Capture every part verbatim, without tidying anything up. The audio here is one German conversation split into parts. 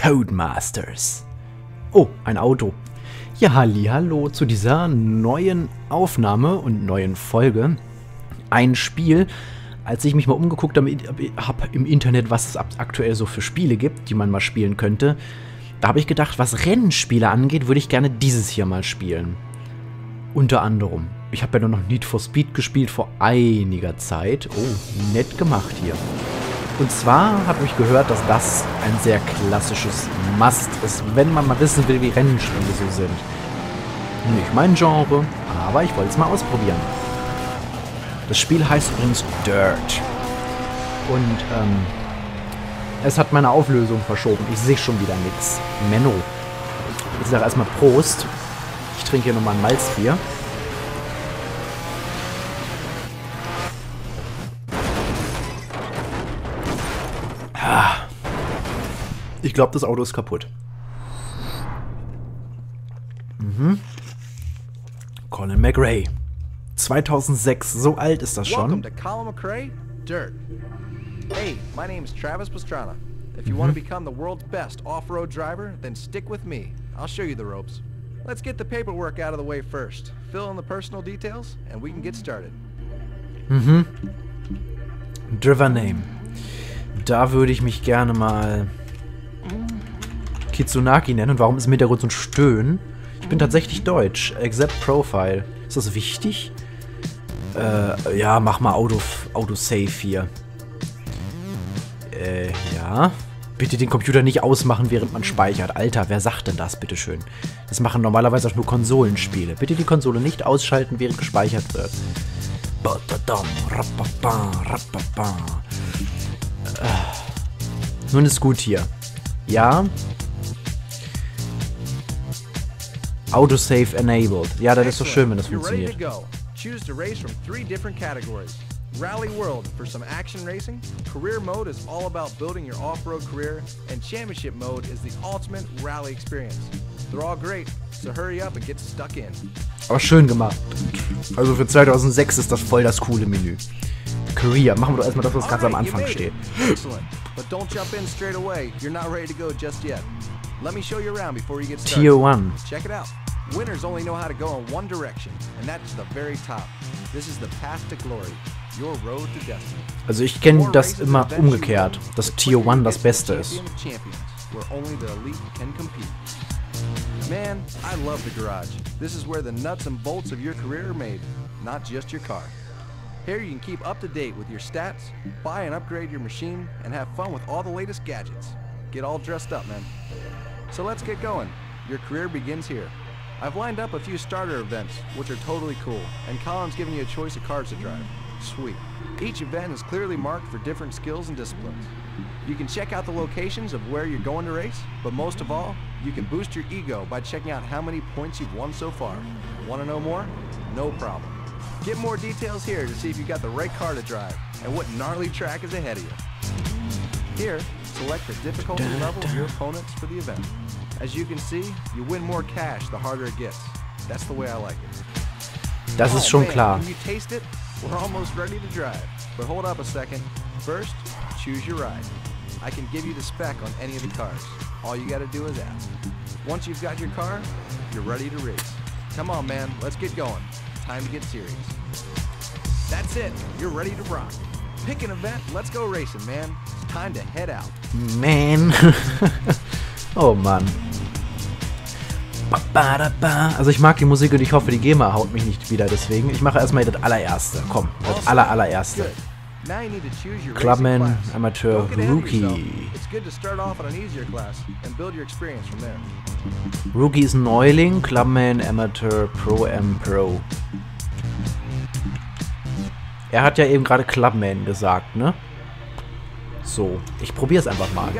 Codemasters. Oh, ein Auto. Ja, hallihallo zu dieser neuen Aufnahme und neuen Folge. Ein Spiel, als ich mich mal umgeguckt habe im Internet, was es aktuell so für Spiele gibt, die man mal spielen könnte, da habe ich gedacht, was Rennspiele angeht, würde ich gerne dieses hier mal spielen. Unter anderem. Ich habe ja nur noch Need for Speed gespielt vor einiger Zeit. Oh, nett gemacht hier. Und zwar habe ich gehört, dass das ein sehr klassisches Must ist, wenn man mal wissen will, wie Rennspiele so sind. Nicht mein Genre, aber ich wollte es mal ausprobieren. Das Spiel heißt übrigens Dirt. Und ähm, es hat meine Auflösung verschoben. Ich sehe schon wieder nichts. Menno. Ich sage erstmal Prost. Ich trinke hier nochmal ein Malzbier. Ich glaube, das Auto ist kaputt. Mhm. Colin McRae. zweitausendsechs, so alt ist das schon. Welcome to Colin McRae, Dirt. Hey, my name is Travis Pastrana. If you mm-hmm. want to become the world's best off-road driver, then stick with me. I'll show you the ropes. Let's get the paperwork out of the way first. Fill in the personal details, and we can get started. Mhm. Driver Name. Da würde ich mich gerne mal Kitsunaki nennen. Und warum ist im Hintergrund so ein Stöhnen? Ich bin tatsächlich deutsch. Accept Profile. Ist das wichtig? Äh, ja, mach mal Auto, Autosave hier. Äh, ja. Bitte den Computer nicht ausmachen, während man speichert. Alter, wer sagt denn das, bitteschön? Das machen normalerweise auch nur Konsolenspiele. Bitte die Konsole nicht ausschalten, während gespeichert wird. Äh, nun ist gut hier. Ja. Autosave enabled. Ja, das ist doch schön, wenn das funktioniert. Choose to race from three different categories. Rally World for some action racing. Career Mode is all about building your off-road career, and Championship Mode is the ultimate rally experience. They're all great, so hurry up and get stuck in. Aber schön gemacht. Also für zweitausendsechs ist das voll das coole Menü. Career, machen wir doch erstmal das, was ganz am Anfang steht. Excellent, but don't jump in straight away. You're not ready to go just yet. Let me show you around before you get started. Tier one. Check it out. Winners only know how to go in one direction, and that's the very top. This is the path to glory. Your road to destiny. Also ich kenne das immer umgekehrt, dass Tier one das Beste ist. Where only the elite can compete. Man, I love the garage. This is where the nuts and bolts of your career are made, not just your car. Here you can keep up to date with your stats, buy and upgrade your machine, and have fun with all the latest gadgets. Get all dressed up, man. So let's get going. Your career begins here. I've lined up a few starter events, which are totally cool, and Colin's given you a choice of cars to drive. Sweet. Each event is clearly marked for different skills and disciplines. You can check out the locations of where you're going to race, but most of all, you can boost your ego by checking out how many points you've won so far. Want to know more? No problem. Get more details here to see if you got the right car to drive, and what gnarly track is ahead of you. Here, select the difficulty level of your opponents for the event. As you can see, you win more cash the harder it gets. That's the way I like it. Das ist schon klar. When you taste it, we're almost ready to drive. But hold up a second. First, choose your ride. I can give you the spec on any of the cars. All you gotta do is ask. Once you've got your car, you're ready to race. Come on, man, let's get going. Time to get serious. That's it, you're ready to rock. Pick an event, let's go racing, man. It's time to head out. Man. Oh Mann. Also ich mag die Musik und ich hoffe, die GEMA haut mich nicht wieder deswegen. Ich mache erstmal das allererste. Komm, das aller allererste. Clubman, Amateur, Rookie. Rookie ist ein Neuling, Clubman, Amateur, Pro, M, Pro. Er hat ja eben gerade Clubman gesagt, ne? So, ich probiere es einfach mal.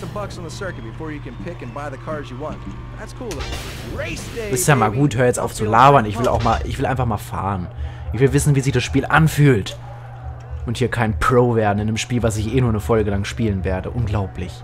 Ist ja mal gut, hör jetzt auf zu labern. Ich will auch mal, ich will einfach mal fahren. Ich will wissen, wie sich das Spiel anfühlt. Und hier kein Pro werden in einem Spiel, was ich eh nur eine Folge lang spielen werde. Unglaublich.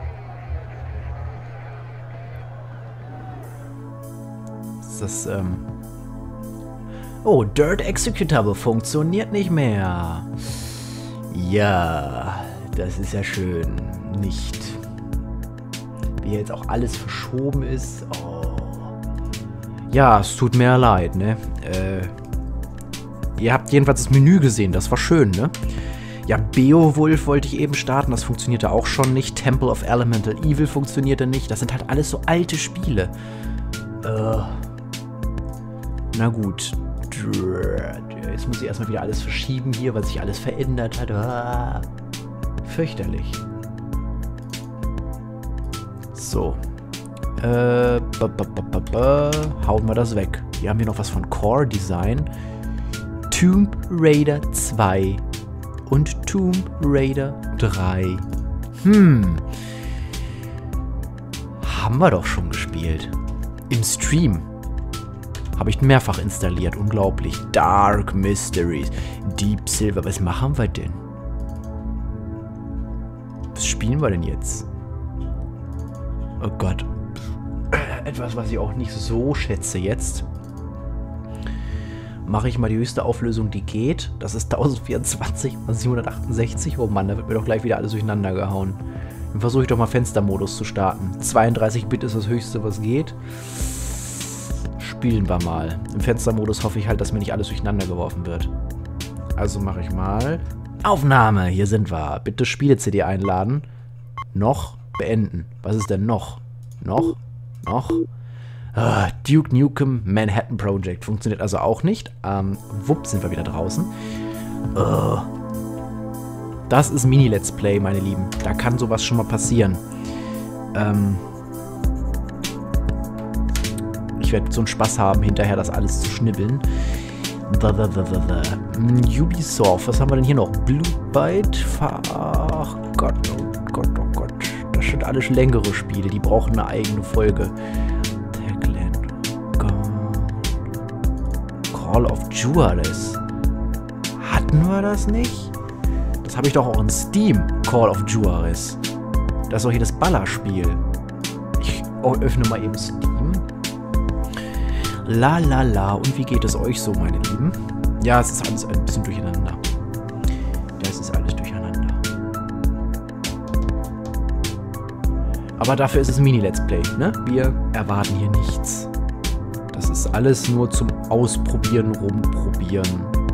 Ist das, ähm... Oh, Dirt Executable funktioniert nicht mehr. Ja, das ist ja schön. Nicht. Wie hier jetzt auch alles verschoben ist. Oh. Ja, es tut mir leid, ne? Äh, ihr habt jedenfalls das Menü gesehen, das war schön, ne? Ja, Beowulf wollte ich eben starten, das funktionierte auch schon nicht. Temple of Elemental Evil funktionierte nicht. Das sind halt alles so alte Spiele. Äh, na gut. Jetzt muss ich erstmal wieder alles verschieben hier, weil sich alles verändert hat. Ah, fürchterlich. So. Äh, b -b -b -b -b hauen wir das weg. Hier haben wir noch was von Core Design. Tomb Raider zwei und Tomb Raider drei. Hm. Haben wir doch schon gespielt. Im Stream. Habe ich mehrfach installiert. Unglaublich. Dark Mysteries. Deep Silver. Was machen wir denn? Was spielen wir denn jetzt? Oh Gott. Etwas, was ich auch nicht so schätze jetzt. Mache ich mal die höchste Auflösung, die geht. Das ist tausendvierundzwanzig mal siebenhundertachtundsechzig. Oh Mann, da wird mir doch gleich wieder alles durcheinander gehauen. Dann versuche ich doch mal Fenstermodus zu starten. zweiunddreißig Bit ist das höchste, was geht. Spielen wir mal. Im Fenstermodus hoffe ich halt, dass mir nicht alles durcheinander geworfen wird. Also mache ich mal Aufnahme. Hier sind wir. Bitte Spiele-C D einladen. Noch beenden. Was ist denn noch? Noch? Noch? Uh, Duke Nukem Manhattan Project. Funktioniert also auch nicht. Ähm, wupp, sind wir wieder draußen. Uh, das ist Mini-Let's Play, meine Lieben. Da kann sowas schon mal passieren. Ähm, ich werde so einen Spaß haben, hinterher das alles zu schnibbeln. The, the, the, the, the. Ubisoft, was haben wir denn hier noch? Blue Byte? Ach Gott, oh Gott, oh Gott. Das sind alles längere Spiele, die brauchen eine eigene Folge. Call of Juarez. Hatten wir das nicht? Das habe ich doch auch in Steam. Call of Juarez. Das ist doch hier das Ballerspiel. Ich öffne mal eben Steam. La la la. Und wie geht es euch so, meine Lieben? Ja, es ist alles ein bisschen durcheinander. Das ist alles durcheinander. Aber dafür ist es ein Mini-Let's Play, ne? Wir erwarten hier nichts. Das ist alles nur zum Ausprobieren, rumprobieren.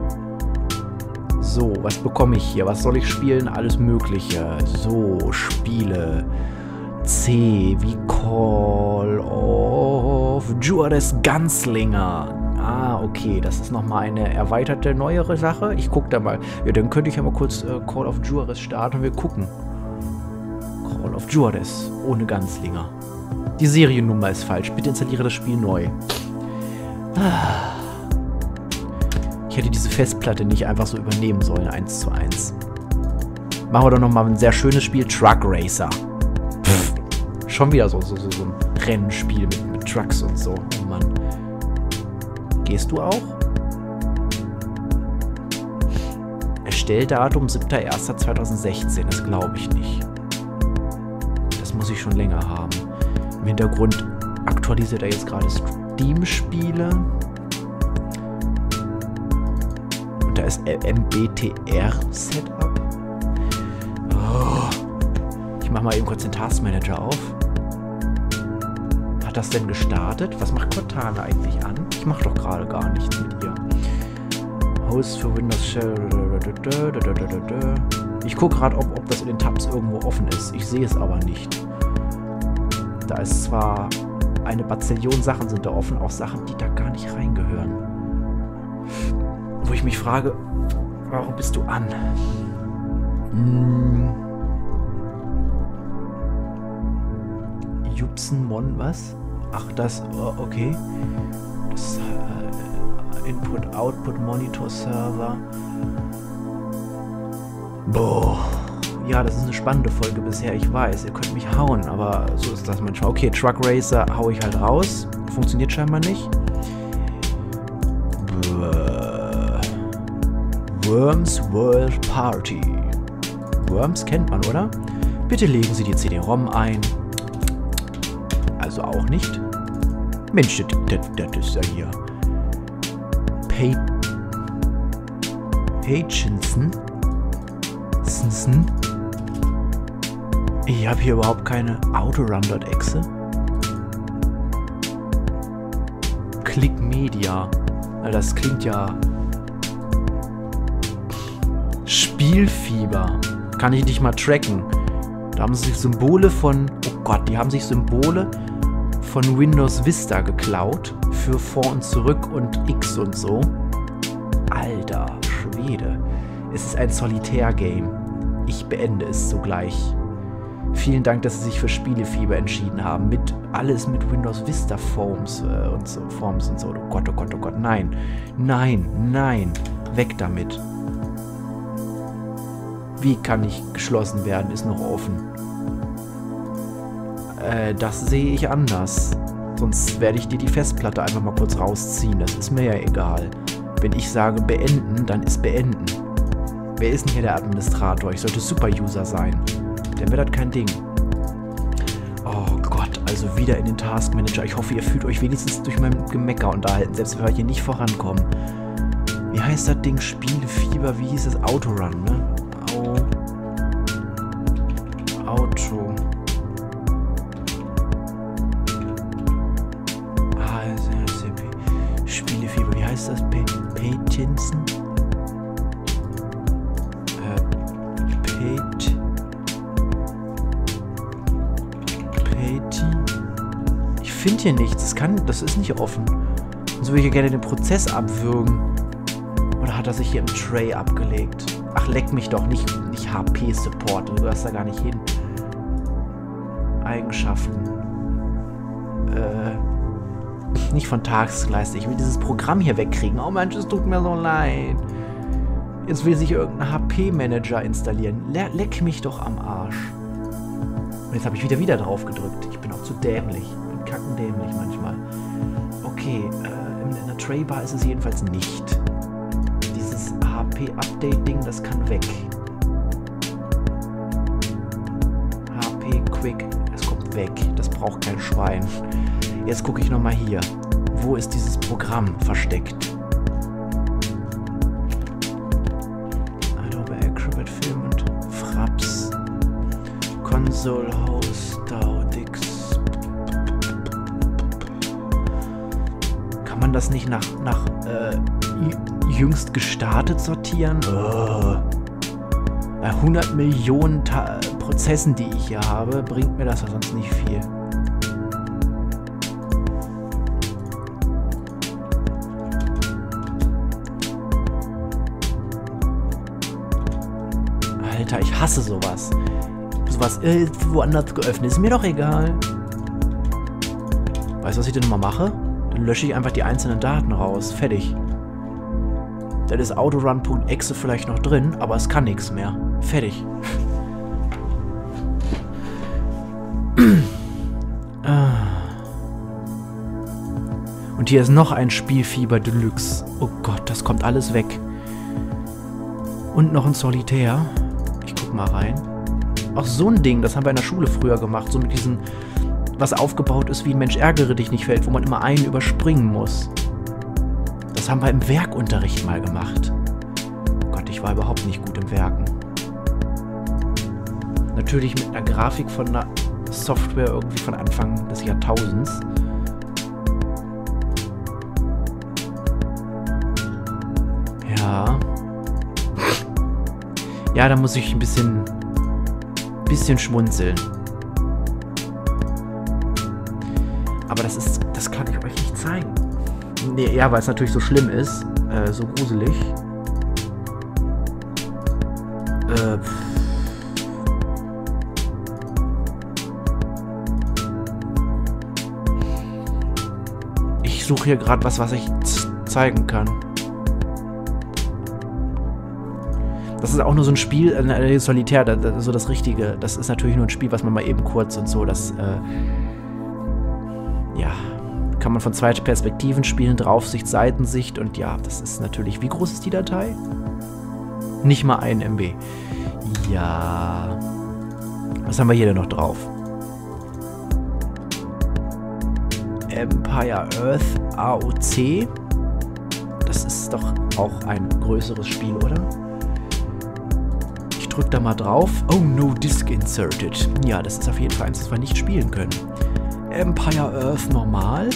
So, was bekomme ich hier? Was soll ich spielen? Alles Mögliche. So, Spiele. C wie Call of Juarez Gunslinger. Ah, okay. Das ist nochmal eine erweiterte, neuere Sache. Ich gucke da mal. Ja, dann könnte ich ja mal kurz äh, Call of Juarez starten und wir gucken. Call of Juarez ohne Gunslinger. Die Seriennummer ist falsch. Bitte installiere das Spiel neu. Ich hätte diese Festplatte nicht einfach so übernehmen sollen, eins zu eins. Machen wir doch nochmal ein sehr schönes Spiel, Truck Racer. Pff, schon wieder so, so, so, so ein Rennspiel mit, mit Trucks und so. Oh Mann. Gehst du auch? Erstelldatum siebter erster zweitausendsechzehn, das glaube ich nicht. Das muss ich schon länger haben. Im Hintergrund aktualisiert er jetzt gerade Steam-Spiele. Und da ist M B T R-Setup. Oh. Ich mache mal eben kurz den Taskmanager auf. Hat das denn gestartet? Was macht Cortana eigentlich an? Ich mache doch gerade gar nichts mit ihr. Host für Windows Shell. Ich gucke gerade, ob, ob das in den Tabs irgendwo offen ist. Ich sehe es aber nicht. Da ist zwar eine Bazillion Sachen sind da offen, auch Sachen, die da gar nicht reingehören. Wo ich mich frage, warum bist du an? Hm. Jupsenmon, was? Ach, das, oh, okay. Das äh, Input, Output, Monitor, Server. Boah. Ja, das ist eine spannende Folge bisher, ich weiß. Ihr könnt mich hauen, aber so ist das manchmal. Okay, Truck Racer hau ich halt raus. Funktioniert scheinbar nicht. Worms World Party. Worms kennt man, oder? Bitte legen Sie die C D-ROM ein. Also auch nicht. Mensch, das, das, das ist ja hier. Pay Hutchinson. Ich habe hier überhaupt keine Autorun.exe. Click Media. Das klingt ja... Spielfieber. Kann ich nicht mal tracken. Da haben sie sich Symbole von... Oh Gott, die haben sich Symbole von Windows Vista geklaut. Für Vor- und Zurück und X und so. Alter Schwede. Es ist ein Solitär-Game. Ich beende es sogleich. Vielen Dank, dass Sie sich für Spielefieber entschieden haben. Mit alles mit Windows Vista Forms äh, und so. Forms und so. Oh Gott, oh Gott, oh Gott. Nein. Nein, nein. Weg damit. Wie kann ich geschlossen werden? Ist noch offen. Äh, das sehe ich anders. Sonst werde ich dir die Festplatte einfach mal kurz rausziehen. Das ist mir ja egal. Wenn ich sage beenden, dann ist beenden. Wer ist denn hier der Administrator? Ich sollte Super-User sein. Dann wäre das kein Ding. Oh Gott, also wieder in den Task Manager. Ich hoffe, ihr fühlt euch wenigstens durch mein Gemecker unterhalten, selbst wenn wir hier nicht vorankommen. Wie heißt das Ding? Spielefieber, wie hieß es? Autorun, ne? Au. Auto. Ah, Spielefieber, wie heißt das? Patinson? Äh, Pat... Ich finde hier nichts. Das kann, das ist nicht offen. Und so würde ich ja gerne den Prozess abwürgen. Oder hat er sich hier im Tray abgelegt? Ach, leck mich doch nicht, nicht H P-Support. Du gehörst da gar nicht hin. Eigenschaften. Äh, nicht von Tagesleiste. Ich will dieses Programm hier wegkriegen. Oh Mensch, es tut mir so leid. Jetzt will sich irgendein H P-Manager installieren. Le leck mich doch am Arsch. Und jetzt habe ich wieder wieder drauf gedrückt. Ich bin auch zu dämlich. Ich bin kackendämlich manchmal. Okay, äh, in, in der Tray-Bar ist es jedenfalls nicht. Dieses H P-Update-Ding, das kann weg. H P-Quick, das kommt weg. Das braucht kein Schwein. Jetzt gucke ich nochmal hier. Wo ist dieses Programm versteckt? Adobe Acrobat Film und Fraps. Console Host, Daudix. Kann man das nicht nach, nach äh, jüngst gestartet sortieren? Oh. Bei hundert Millionen Ta Prozessen, die ich hier habe, bringt mir das ja sonst nicht viel. Alter, ich hasse sowas. Sowas irgendwo anders geöffnet. Ist mir doch egal. Weißt du, was ich denn mal mache? Dann lösche ich einfach die einzelnen Daten raus. Fertig. Dann ist Autorun.exe vielleicht noch drin, aber es kann nichts mehr. Fertig. Und hier ist noch ein Spielfieber Deluxe. Oh Gott, das kommt alles weg. Und noch ein Solitär. Ich guck mal rein. Auch so ein Ding, das haben wir in der Schule früher gemacht. So mit diesem, was aufgebaut ist wie ein Mensch ärgere dich nicht Feld, wo man immer einen überspringen muss. Das haben wir im Werkunterricht mal gemacht. Gott, ich war überhaupt nicht gut im Werken. Natürlich mit einer Grafik von einer Software irgendwie von Anfang des Jahrtausends. Ja. Ja, da muss ich ein bisschen, bisschen schmunzeln. Aber das ist, das kann ich euch nicht zeigen. Nee, ja, weil es natürlich so schlimm ist. Äh, so gruselig. Äh, ich suche hier gerade was, was ich zeigen kann. Das ist auch nur so ein Spiel, äh, Solitär, das, das, so das Richtige. Das ist natürlich nur ein Spiel, was man mal eben kurz und so, das, äh, ja, kann man von zwei Perspektiven spielen, Draufsicht, Seitensicht und ja, das ist natürlich, wie groß ist die Datei? Nicht mal ein M B. Ja, was haben wir hier denn noch drauf? Empire Earth A O C. Das ist doch auch ein größeres Spiel, oder? drücke da mal drauf. Oh, no disk inserted. Ja, das ist auf jeden Fall eins, das wir nicht spielen können. Empire Earth normal.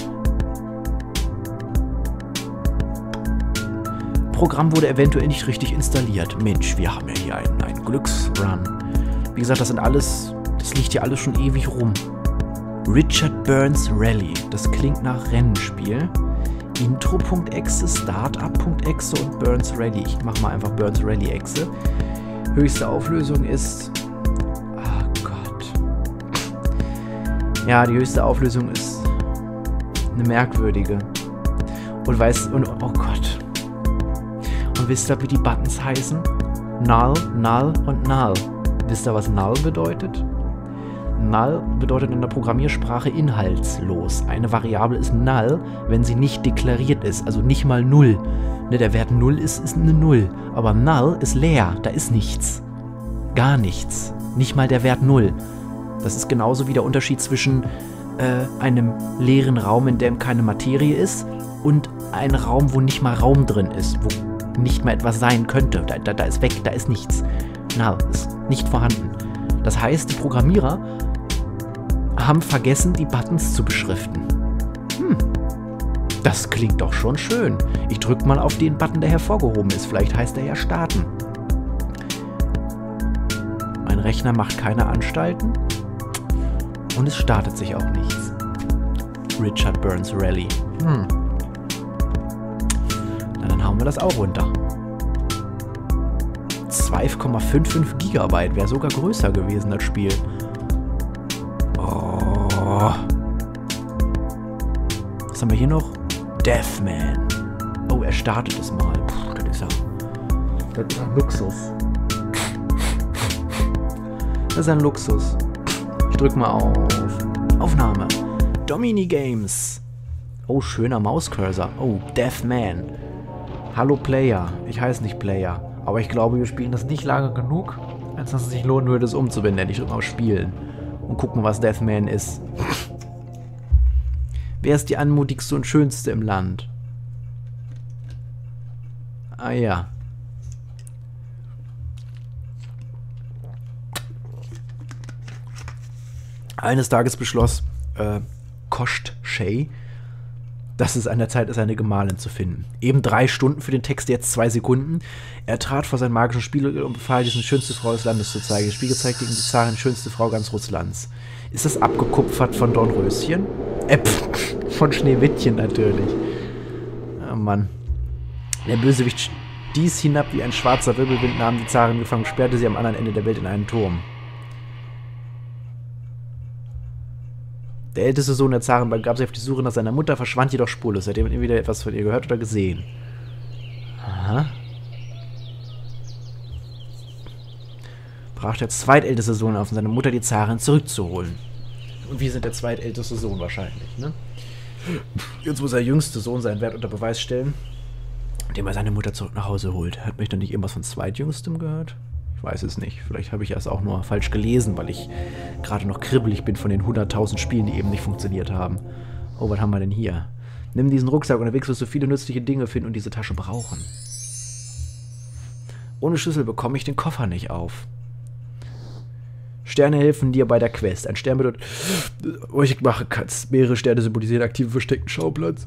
Programm wurde eventuell nicht richtig installiert. Mensch, wir haben ja hier einen, einen Glücksrun. Wie gesagt, das sind alles, das liegt hier alles schon ewig rum. Richard Burns Rally. Das klingt nach Rennspiel. Intro.exe, Startup.exe und Burns Rally. Ich mach mal einfach Burns Rally Exe. Höchste Auflösung ist... Oh Gott. Ja, die höchste Auflösung ist eine merkwürdige. Und weißt... Und, oh Gott. Und wisst ihr, wie die Buttons heißen? Null, Null und Null. Wisst ihr, was Null bedeutet? Null bedeutet in der Programmiersprache inhaltslos. Eine Variable ist Null, wenn sie nicht deklariert ist, also nicht mal Null. Ne, der Wert Null ist, ist eine Null. Aber Null ist leer, da ist nichts. Gar nichts. Nicht mal der Wert Null. Das ist genauso wie der Unterschied zwischen äh, einem leeren Raum, in dem keine Materie ist, und einem Raum, wo nicht mal Raum drin ist, wo nicht mal etwas sein könnte. Da, da, da ist weg, da ist nichts. Null ist nicht vorhanden. Das heißt, die Programmierer haben vergessen, die Buttons zu beschriften. Hm, das klingt doch schon schön. Ich drücke mal auf den Button, der hervorgehoben ist. Vielleicht heißt er ja starten. Mein Rechner macht keine Anstalten. Und es startet sich auch nichts. Richard Burns Rally. Hm. Na, dann hauen wir das auch runter. zwei Komma fünfundfünfzig Gigabyte wäre sogar größer gewesen, das Spiel. Oh. Was haben wir hier noch? Deathman. Oh, er startet es mal. Puh, das ist ja... Das ist ein Luxus. Das ist ein Luxus. Ich drück mal auf. Aufnahme. Domini Games. Oh, schöner Mauscursor. Oh, Deathman. Hallo Player. Ich heiße nicht Player. Aber ich glaube, wir spielen das nicht lange genug, als dass es sich lohnen würde, es umzubinden. Ich drücke mal auf Spielen. Und gucken, was Deathman ist. Wer ist die anmutigste und schönste im Land? Ah ja. Eines Tages beschloss äh, Kosht Shay, dass es an der Zeit ist, eine Gemahlin zu finden. Eben drei Stunden für den Text, jetzt zwei Sekunden. Er trat vor seinen magischen Spiegel und befahl, diesen schönste Frau des Landes zu zeigen. Der Spiegel zeigte ihm die Zarin, schönste Frau ganz Russlands. Ist das abgekupfert von Dornröschen? Äh, pff, von Schneewittchen natürlich. Oh Mann. Der Bösewicht stieß hinab wie ein schwarzer Wirbelwind, nahm die Zarin gefangen, sperrte sie am anderen Ende der Welt in einen Turm. Der älteste Sohn der Zarin begab sich auf die Suche nach seiner Mutter, verschwand jedoch spurlos. Seitdem hat er wieder etwas von ihr gehört oder gesehen. Aha. Brach der zweitälteste Sohn auf, um seine Mutter, die Zarin, zurückzuholen. Und wir sind der zweitälteste Sohn wahrscheinlich, ne? Jetzt muss der jüngste Sohn seinen Wert unter Beweis stellen, indem er seine Mutter zurück nach Hause holt. Hat mich dann nicht irgendwas von zweitjüngstem gehört? Ich weiß es nicht. Vielleicht habe ich es auch nur falsch gelesen, weil ich gerade noch kribbelig bin von den hunderttausend Spielen, die eben nicht funktioniert haben. Oh, was haben wir denn hier? Nimm diesen Rucksack, unterwegs wirst du viele nützliche Dinge finden und diese Tasche brauchen. Ohne Schlüssel bekomme ich den Koffer nicht auf. Sterne helfen dir bei der Quest. Ein Stern bedeutet, was ich machen kannst. Mehrere Sterne symbolisieren aktiven versteckten Schauplatz.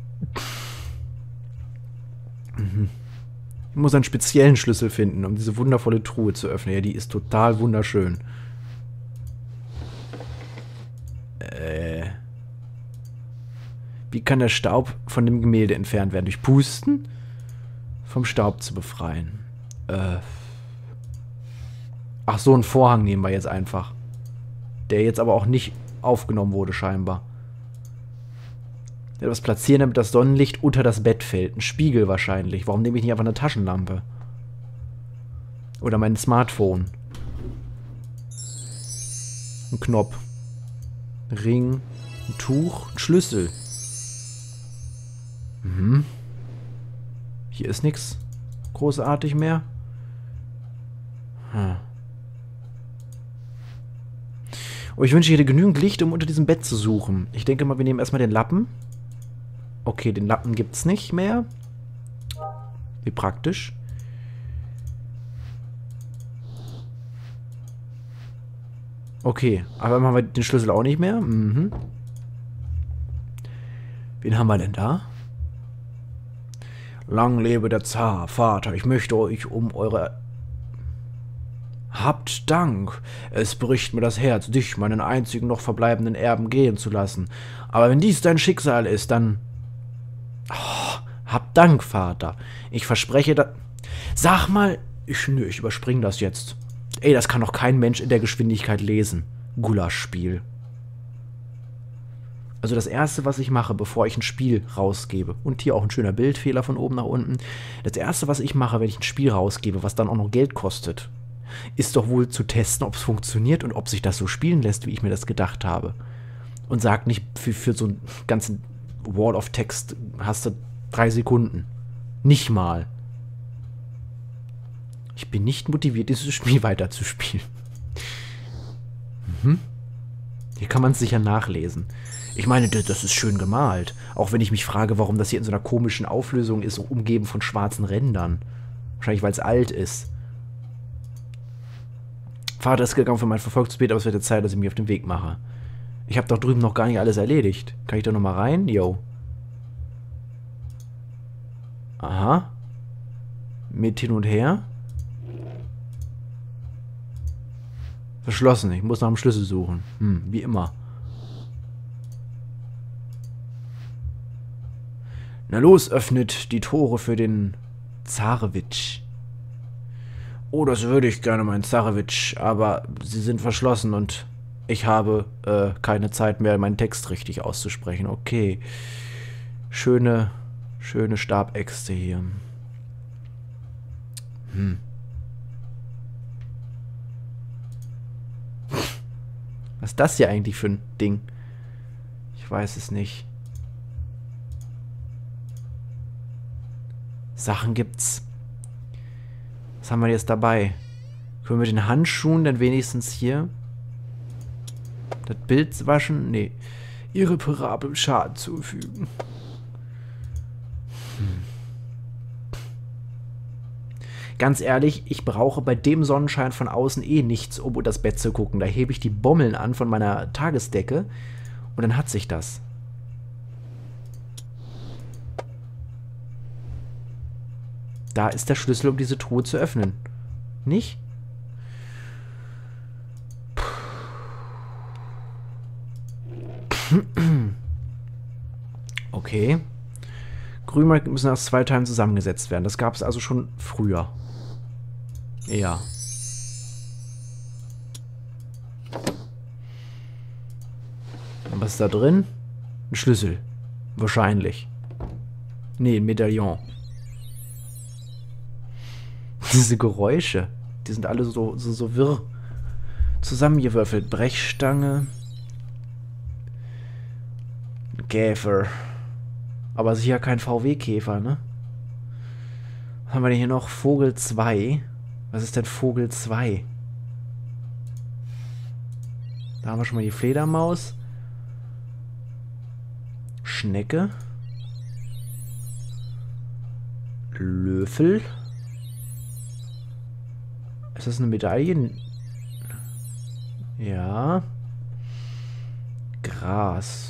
Mhm. Ich muss einen speziellen Schlüssel finden, um diese wundervolle Truhe zu öffnen. Ja, die ist total wunderschön. Äh. Wie kann der Staub von dem Gemälde entfernt werden? Durch Pusten? Vom Staub zu befreien. Äh. Ach, so einen Vorhang nehmen wir jetzt einfach. Der jetzt aber auch nicht aufgenommen wurde, scheinbar. Etwas platzieren, damit das Sonnenlicht unter das Bett fällt. Ein Spiegel wahrscheinlich. Warum nehme ich nicht einfach eine Taschenlampe? Oder mein Smartphone. Ein Knopf. Ein Ring. Ein Tuch. Ein Schlüssel. Mhm. Hier ist nichts großartig mehr. Hm. Oh, ich wünsche, ich hätte genügend Licht, um unter diesem Bett zu suchen. Ich denke mal, wir nehmen erstmal den Lappen. Okay, den Lappen gibt's nicht mehr. Wie praktisch. Okay, aber haben wir den Schlüssel auch nicht mehr? Mhm. Wen haben wir denn da? Lang lebe der Zar, Vater, ich möchte euch um eure... Habt Dank. Es bricht mir das Herz, dich, meinen einzigen noch verbleibenden Erben, gehen zu lassen. Aber wenn dies dein Schicksal ist, dann... Oh, habt Dank, Vater. Ich verspreche, da... Sag mal... Ich, nö, ich überspringe das jetzt. Ey, das kann doch kein Mensch in der Geschwindigkeit lesen. Gulaschspiel. Also das Erste, was ich mache, bevor ich ein Spiel rausgebe, und hier auch ein schöner Bildfehler von oben nach unten, das Erste, was ich mache, wenn ich ein Spiel rausgebe, was dann auch noch Geld kostet, ist doch wohl zu testen, ob es funktioniert und ob sich das so spielen lässt, wie ich mir das gedacht habe. Und sag nicht, für, für so einen ganzen Wall of Text hast du drei Sekunden. Nicht mal. Ich bin nicht motiviert, dieses Spiel weiterzuspielen. Mhm. Hier kann man es sicher nachlesen. Ich meine, das ist schön gemalt. Auch wenn ich mich frage, warum das hier in so einer komischen Auflösung ist, so umgeben von schwarzen Rändern. Wahrscheinlich, weil es alt ist. Vater ist gegangen für mein Verfolgungsgebet, aber es wird jetzt Zeit, dass ich mich auf den Weg mache. Ich habe doch drüben noch gar nicht alles erledigt. Kann ich da nochmal rein? Yo. Aha. Mit hin und her. Verschlossen. Ich muss nach dem Schlüssel suchen. Hm, wie immer. Na los, öffnet die Tore für den Zarewitsch. Oh, das würde ich gerne, mein Zarewitsch, aber sie sind verschlossen und ich habe äh, keine Zeit mehr, meinen Text richtig auszusprechen. Okay. Schöne, schöne Stabäxte hier. Hm. Was ist das hier eigentlich für ein Ding? Ich weiß es nicht. Sachen gibt's. Was haben wir jetzt dabei? Können wir mit den Handschuhen dann wenigstens hier das Bild waschen? Nee. Irreparabel Schaden zufügen. Hm. Ganz ehrlich, ich brauche bei dem Sonnenschein von außen eh nichts, um unter das Bett zu gucken. Da hebe ich die Bommeln an von meiner Tagesdecke und dann hat sich das. Da ist der Schlüssel, um diese Truhe zu öffnen. Nicht? Okay. Grünmark müssen aus zwei Teilen zusammengesetzt werden. Das gab es also schon früher. Ja. Und was ist da drin? Ein Schlüssel. Wahrscheinlich. Nee, ein Medaillon. Diese Geräusche, die sind alle so, so, so wirr zusammengewürfelt. Brechstange. Käfer. Aber sicher kein V W-Käfer, ne? Was haben wir denn hier noch? Vogel zwei. Was ist denn Vogel zwei? Da haben wir schon mal die Fledermaus. Schnecke. Löffel. Ist das eine Medaille? Ja. Gras.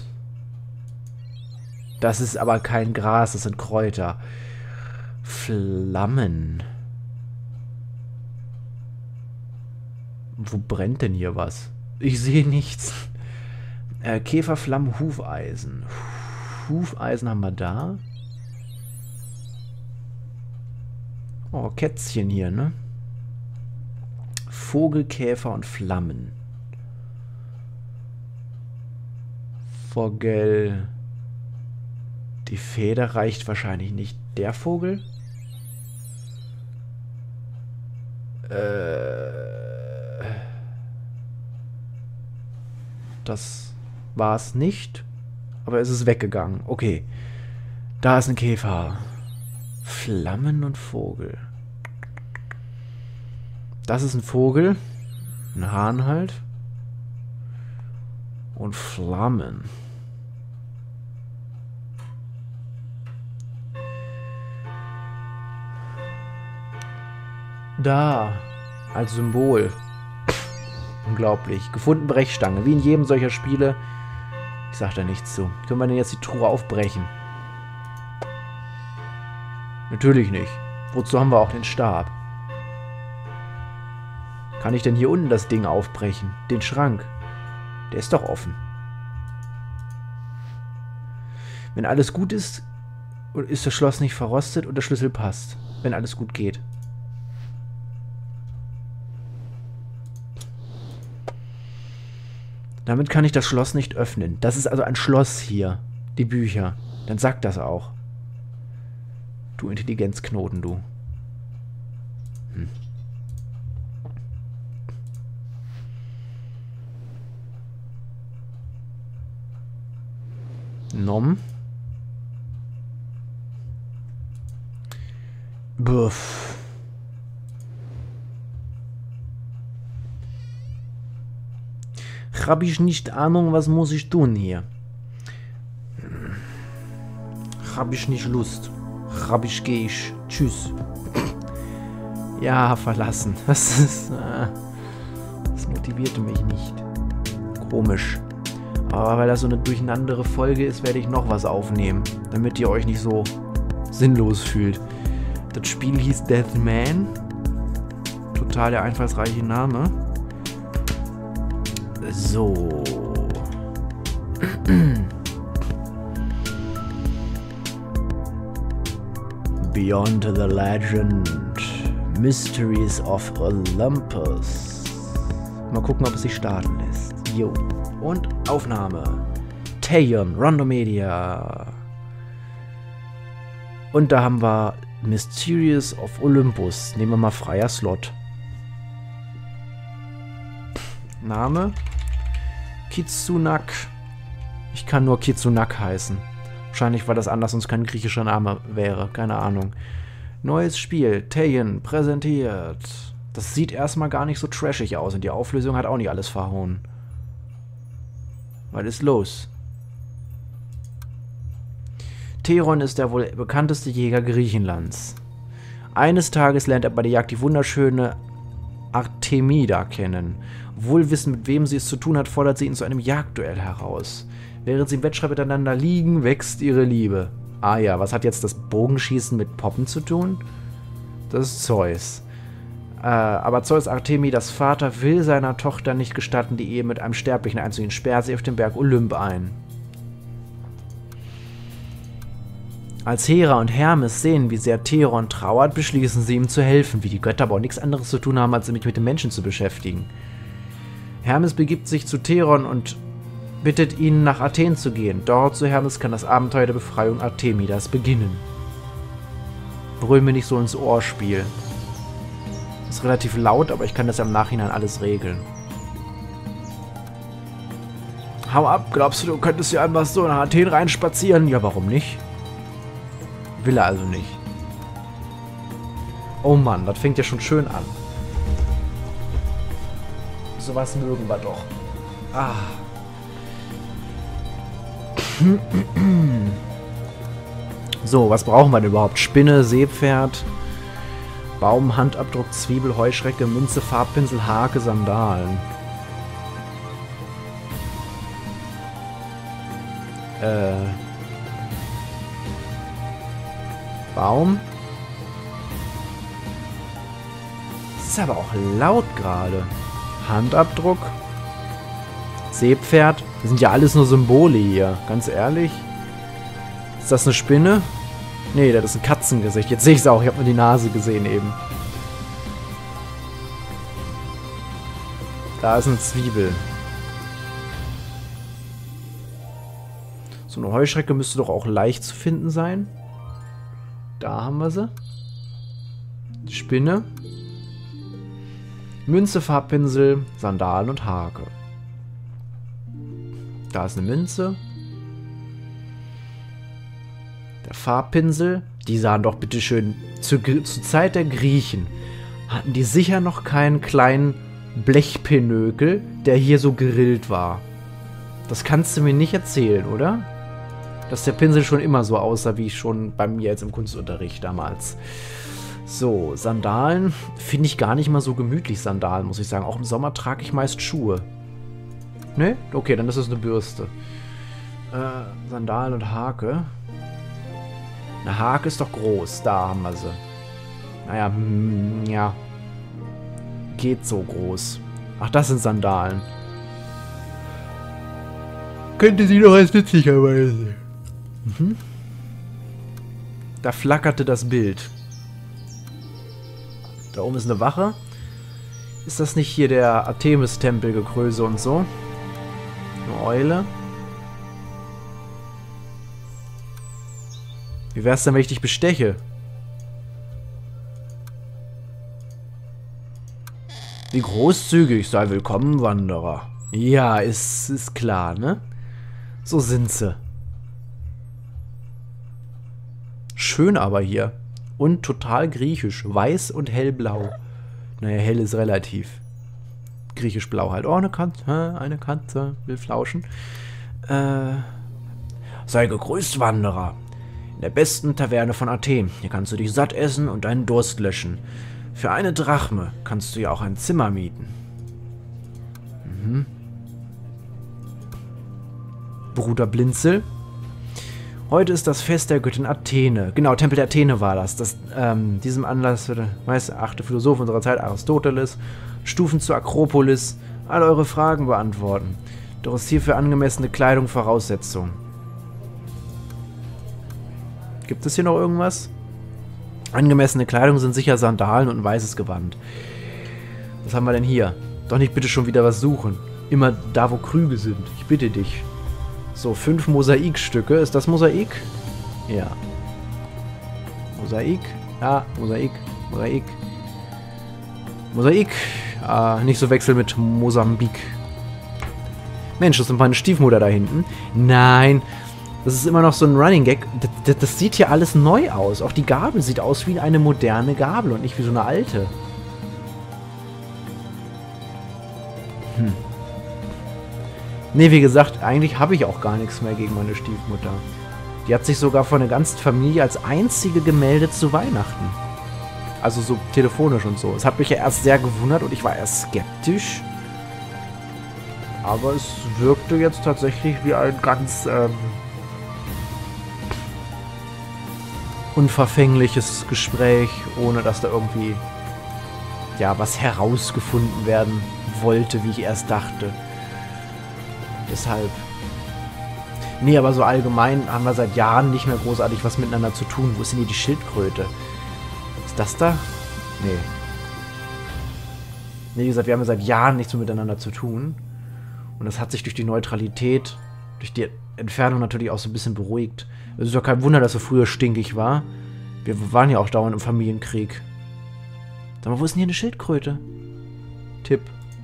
Das ist aber kein Gras, das sind Kräuter. Flammen. Wo brennt denn hier was? Ich sehe nichts. Äh, Käferflammen, Hufeisen. Hufeisen haben wir da. Oh, Kätzchen hier, ne? Vogel, Käfer und Flammen. Vogel. Die Feder reicht wahrscheinlich nicht. Der Vogel? Äh. Das war es nicht. Aber es ist weggegangen. Okay. Da ist ein Käfer. Flammen und Vogel. Das ist ein Vogel. Ein Hahn halt. Und Flammen. Da. Als Symbol. Unglaublich. Gefunden Brechstange. Wie in jedem solcher Spiele. Ich sag da nichts zu. Können wir denn jetzt die Truhe aufbrechen? Natürlich nicht. Wozu haben wir auch den Stab? Kann ich denn hier unten das Ding aufbrechen? Den Schrank? Der ist doch offen. Wenn alles gut ist, ist das Schloss nicht verrostet und der Schlüssel passt. Wenn alles gut geht. Damit kann ich das Schloss nicht öffnen. Das ist also ein Schloss hier. Die Bücher. Dann sagt das auch. Du Intelligenzknoten, du. Hm. Nom. Buff. Hab ich nicht Ahnung, was muss ich tun hier? Hab ich nicht Lust. Hab ich, geh ich. Tschüss. Ja, verlassen. Das ist... Äh, das motivierte mich nicht. Komisch. Aber weil das so eine durcheinandere Folge ist, werde ich noch was aufnehmen. Damit ihr euch nicht so sinnlos fühlt. Das Spiel hieß Deathman. Total der einfallsreiche Name. So. Beyond the Legend. Mysteries of Olympus. Mal gucken, ob es sich starten lässt. Jo. Und Aufnahme. Taion, Randomedia. Und da haben wir Mysteries of Olympus. Nehmen wir mal freier Slot. Name. Kitsunak. Ich kann nur Kitsunak heißen. Wahrscheinlich, weil das anders sonst kein griechischer Name wäre. Keine Ahnung. Neues Spiel. Taion präsentiert. Das sieht erstmal gar nicht so trashig aus. Und die Auflösung hat auch nicht alles verhauen. Was ist los? Theron ist der wohl bekannteste Jäger Griechenlands. Eines Tages lernt er bei der Jagd die wunderschöne Artemida kennen. Wohl wissend, mit wem sie es zu tun hat, fordert sie ihn zu einem Jagdduell heraus. Während sie im Wettstreit miteinander liegen, wächst ihre Liebe. Ah ja, was hat jetzt das Bogenschießen mit Poppen zu tun? Das ist Zeus. Äh, aber Zeus Artemidas Vater will seiner Tochter nicht gestatten, die Ehe mit einem Sterblichen einzugehen. Sperrt sie auf den Berg Olymp ein. Als Hera und Hermes sehen, wie sehr Theron trauert, beschließen sie, ihm zu helfen, wie die Götter aber auch nichts anderes zu tun haben, als sich mit den Menschen zu beschäftigen. Hermes begibt sich zu Theron und bittet ihn, nach Athen zu gehen. Dort, zu Hermes, kann das Abenteuer der Befreiung Artemidas beginnen. Brüll mir nicht so ins Ohrspiel. Ist relativ laut, aber ich kann das ja im Nachhinein alles regeln. Hau ab, glaubst du, du könntest ja einfach so nach Athen reinspazieren? Ja, warum nicht? Will er also nicht. Oh Mann, das fängt ja schon schön an. Sowas mögen wir doch. Ah. So, was brauchen wir denn überhaupt? Spinne, Seepferd, Baum, Handabdruck, Zwiebel, Heuschrecke, Münze, Farbpinsel, Hake, Sandalen. Äh... Baum. Das ist aber auch laut gerade. Handabdruck. Seepferd. Das sind ja alles nur Symbole hier. Ganz ehrlich. Ist das eine Spinne? Nee, das ist ein Katzengesicht. Jetzt sehe ich es auch. Ich habe nur die Nase gesehen eben. Da ist eine Zwiebel. So eine Heuschrecke müsste doch auch leicht zu finden sein. Da haben wir sie. Die Spinne. Münze, Farbpinsel, Sandalen und Hake. Da ist eine Münze. Der Farbpinsel. Die sahen doch bitteschön zur, zur Zeit der Griechen. Hatten die sicher noch keinen kleinen Blechpinökel, der hier so gerillt war. Das kannst du mir nicht erzählen, oder? Dass der Pinsel schon immer so aussah, wie schon bei mir jetzt im Kunstunterricht damals. So, Sandalen finde ich gar nicht mal so gemütlich, Sandalen, muss ich sagen. Auch im Sommer trage ich meist Schuhe. Ne? Okay, dann ist es eine Bürste. Äh, Sandalen und Hake. Eine Hake ist doch groß. Da haben wir sie. Naja, hm, ja. Geht so groß. Ach, das sind Sandalen. Könnte sie doch als nützlicherweise. Mhm. Da flackerte das Bild. Da oben ist eine Wache. Ist das nicht hier der Artemis-Tempel-Gegröße und so? Eine Eule. Wie wär's denn, wenn ich dich besteche? Wie großzügig, sei willkommen, Wanderer. Ja, ist, ist klar, ne? So sind sie. Schön aber hier. Und total griechisch. Weiß und hellblau. Naja, hell ist relativ. Griechisch-blau halt. Oh, eine Katze, eine Katze will flauschen. Äh, sei gegrüßt, Wanderer. In der besten Taverne von Athen. Hier kannst du dich satt essen und deinen Durst löschen. Für eine Drachme kannst du ja auch ein Zimmer mieten. Mhm. Bruder Blinzel. Heute ist das Fest der Göttin Athene. Genau, Tempel der Athene war das. das ähm, diesem Anlass wird der meiste achte Philosoph unserer Zeit, Aristoteles, Stufen zur Akropolis, all eure Fragen beantworten. Doch ist hierfür angemessene Kleidung Voraussetzung. Gibt es hier noch irgendwas? Angemessene Kleidung sind sicher Sandalen und ein weißes Gewand. Was haben wir denn hier? Doch nicht bitte schon wieder was suchen. Immer da, wo Krüge sind. Ich bitte dich. So, fünf Mosaikstücke. Ist das Mosaik? Ja. Mosaik. Ja, Mosaik. Mosaik. Mosaik. Ah, nicht so wechseln mit Mosambik. Mensch, das ist meine Stiefmutter da hinten. Nein. Das ist immer noch so ein Running Gag. Das, das, das sieht hier alles neu aus. Auch die Gabel sieht aus wie eine moderne Gabel und nicht wie so eine alte. Hm. Ne, wie gesagt, eigentlich habe ich auch gar nichts mehr gegen meine Stiefmutter. Die hat sich sogar von der ganzen Familie als einzige gemeldet zu Weihnachten. Also so telefonisch und so. Es hat mich ja erst sehr gewundert und ich war erst skeptisch. Aber es wirkte jetzt tatsächlich wie ein ganz ähm, unverfängliches Gespräch, ohne dass da irgendwie ja was herausgefunden werden wollte, wie ich erst dachte. Deshalb. Nee, aber so allgemein haben wir seit Jahren nicht mehr großartig was miteinander zu tun. Wo ist denn hier die Schildkröte? Ist das da? Nee. Nee, wie gesagt, wir haben ja seit Jahren nichts mehr miteinander zu tun. Und das hat sich durch die Neutralität, durch die Entfernung natürlich auch so ein bisschen beruhigt. Es ist ja kein Wunder, dass er früher stinkig war. Wir waren ja auch dauernd im Familienkrieg. Sag mal, wo ist denn hier eine Schildkröte? Tipp.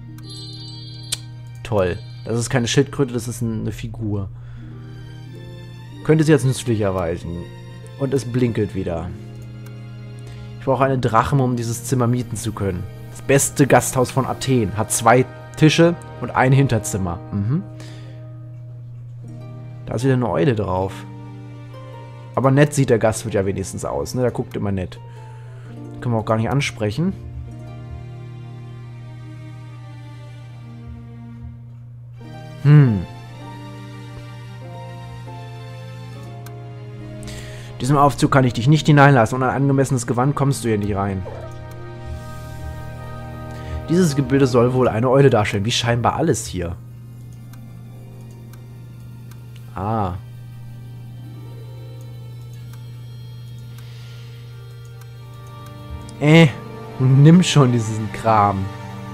Toll. Das ist keine Schildkröte, das ist eine Figur. Könnte sie als nützlich erweisen. Und es blinkelt wieder. Ich brauche eine Drachme, um dieses Zimmer mieten zu können. Das beste Gasthaus von Athen. Hat zwei Tische und ein Hinterzimmer. Mhm. Da ist wieder eine Eule drauf. Aber nett sieht der Gastwirt ja wenigstens aus, ne? Der guckt immer nett. Können wir auch gar nicht ansprechen. Hm. Diesem Aufzug kann ich dich nicht hineinlassen und ein angemessenes Gewand kommst du hier nicht rein. Dieses Gebilde soll wohl eine Eule darstellen, wie scheinbar alles hier. Ah. Äh, nimm schon diesen Kram.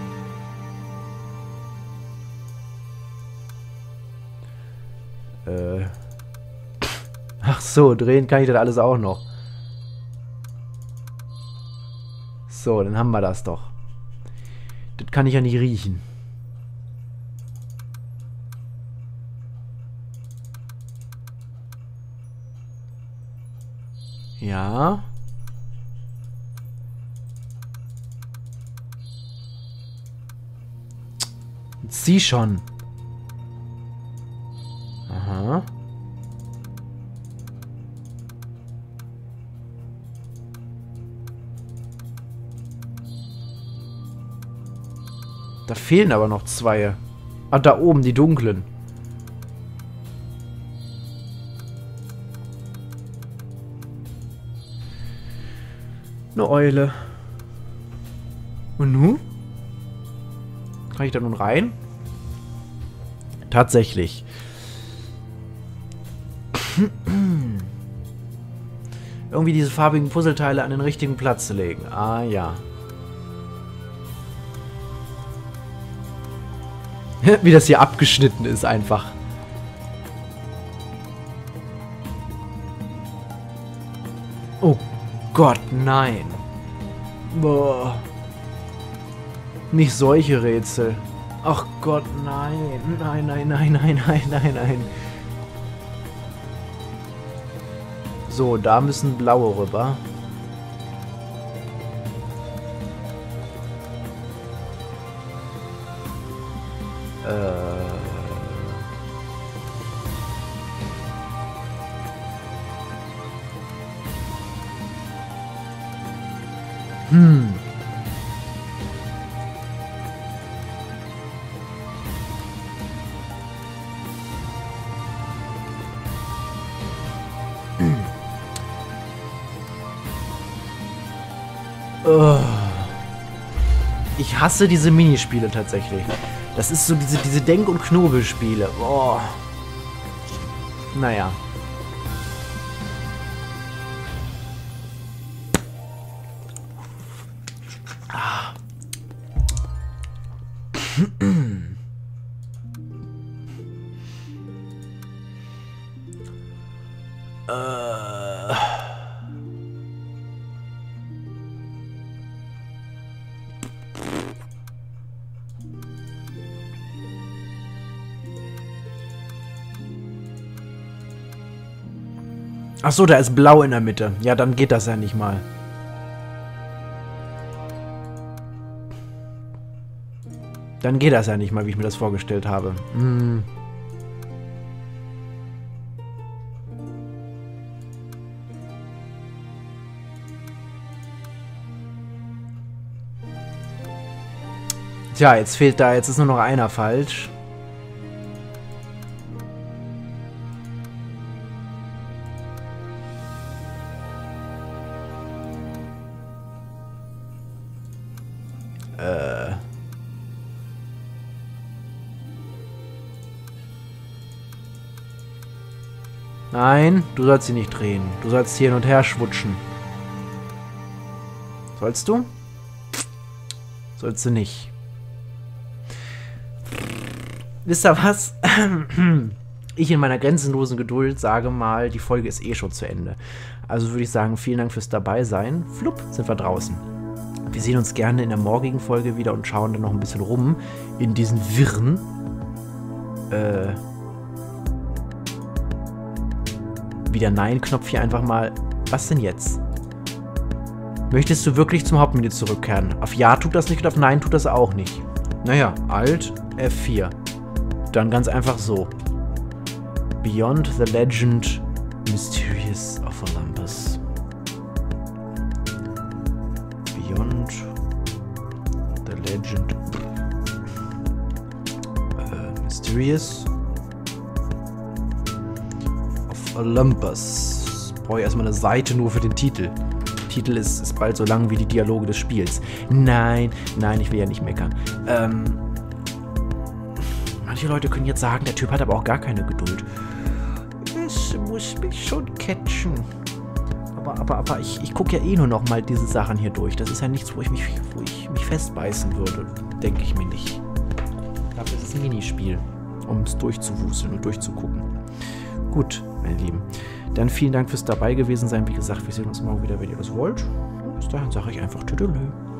Äh. Ach so, drehen kann ich das alles auch noch. So, dann haben wir das doch. Das kann ich ja nicht riechen. Ja. Zieh schon. Aha. Da fehlen aber noch zwei. Ah, da oben, die dunklen. Eine Eule. Und nun? Kann ich da nun rein? Tatsächlich. Irgendwie diese farbigen Puzzleteile an den richtigen Platz legen. Ah, ja. Wie das hier abgeschnitten ist einfach. Oh Gott, nein. Boah. Nicht solche Rätsel. Ach Gott, nein. Nein, nein, nein, nein, nein, nein, nein. So, da müssen blaue rüber. Äh. Hm. Ich hasse diese Minispiele tatsächlich. Das ist so diese, diese Denk- und Knobelspiele. Boah. Naja. Ah. äh. Ach so, da ist blau in der Mitte. Ja, dann geht das ja nicht mal. Dann geht das ja nicht mal, wie ich mir das vorgestellt habe. Hm. Tja, jetzt fehlt da, jetzt ist nur noch einer falsch. Äh. Nein, du sollst sie nicht drehen. Du sollst hier hin und her schwutschen. Sollst du? Sollst du nicht. Wisst ihr was? Ich in meiner grenzenlosen Geduld sage mal, die Folge ist eh schon zu Ende. Also würde ich sagen, vielen Dank fürs Dabeisein. Flupp, sind wir draußen. Wir sehen uns gerne in der morgigen Folge wieder und schauen dann noch ein bisschen rum in diesen Wirren. Äh. Wie der Nein-Knopf hier einfach mal. Was denn jetzt? Möchtest du wirklich zum Hauptmenü zurückkehren? Auf Ja tut das nicht und auf Nein tut das auch nicht. Naja, Alt F vier. Dann ganz einfach so. Beyond the Legend Mysterious of Olympus. Beyond the Legend uh, Mysterious of Olympus. Brauche ich erstmal eine Seite nur für den Titel. Der Titel ist, ist bald so lang wie die Dialoge des Spiels. Nein, nein, ich will ja nicht meckern. Ähm, manche Leute können jetzt sagen, der Typ hat aber auch gar keine Geduld. Es muss mich schon catchen. Aber, aber, aber ich, ich gucke ja eh nur noch mal diese Sachen hier durch. Das ist ja nichts, wo ich mich, wo ich mich festbeißen würde. Denke ich mir nicht. Dafür ist es ein Minispiel, um es durchzuwuseln und durchzugucken. Gut, meine Lieben. Dann vielen Dank fürs dabei gewesen sein. Wie gesagt, wir sehen uns morgen wieder, wenn ihr das wollt. Und bis dahin sage ich einfach Tüdelö.